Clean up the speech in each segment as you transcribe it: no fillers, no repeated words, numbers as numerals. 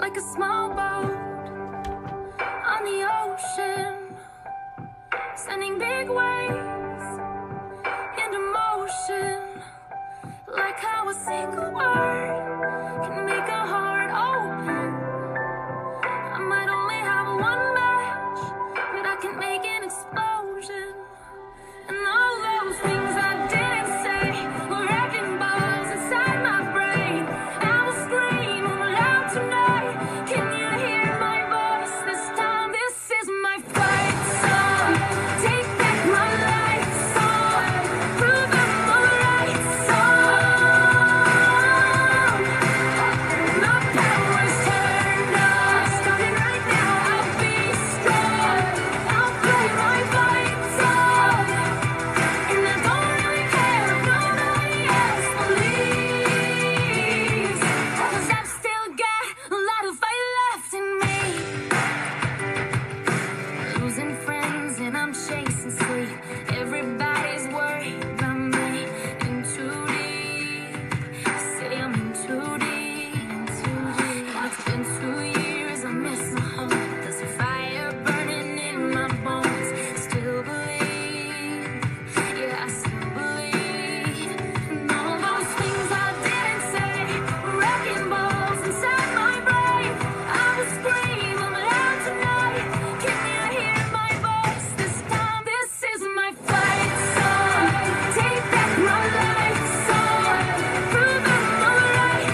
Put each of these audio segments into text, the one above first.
like a small boat on the ocean, sending big waves into motion, like how a single word can make a heart open. I might only have one match, but I can make an explosion. And all those things I didn't say were wrecking balls inside my brain. I will scream loud tonight. Can you hear my voice this time? This is my fight song. Take back my life song. Prove I'm alright song. My power's turned on. Starting right now, I'll be strong. I'll play my fight song. And I don't really care if nobody else believes, 'cause I've still got a lot of fight left in me. Losing friends and I'm chasing sleep. Everybody's worried about me. In too deep. Say I'm in too deep. It's been 2 years, I miss my home. There's a fire burning in my bones. Still believe, yeah, I still believe. And all those things I didn't say were wrecking balls inside my brain. I will scream loud tonight. Can you hear my voice this time? This is my fight song. Take back my life song. Prove I'm alright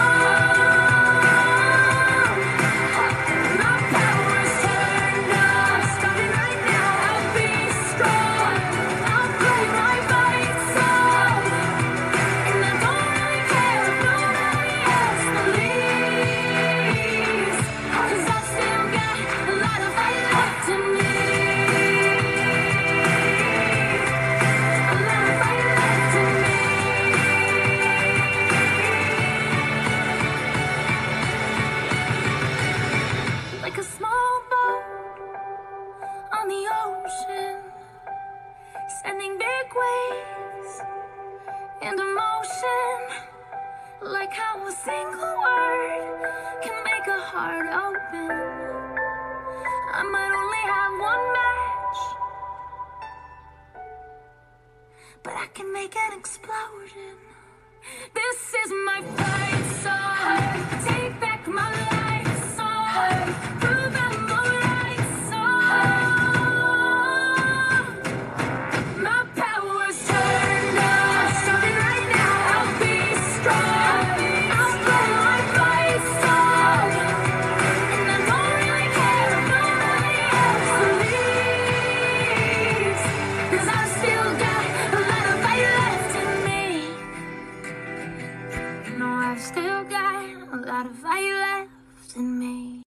song. My power's turned on. Starting right now, I'll be strong. I'll play my fight song. And I don't really care if nobody else believes, 'cause I've still got a lot of fight left in me. A lot of fight left in me. Like a small boat on the ocean, sending big waves into motion, like how a single word can make a heart open. I might only have one match, but I can make an explosion. This is my fight song. Take back my life song. Prove I'm alright song. My power's turned on. Starting right now, I'll be strong. I'll play my fight song. And I don't really care if nobody else believes, 'cause I've still got a lot of fight left in me. No, I've still got a lot of fight left in me.